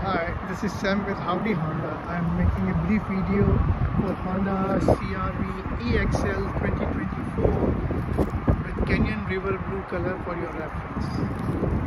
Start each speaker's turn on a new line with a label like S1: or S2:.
S1: Hi, this is Sam with Howdy Honda. I'm making a brief video for Honda CRV EXL 2024 with Canyon River blue color for your reference.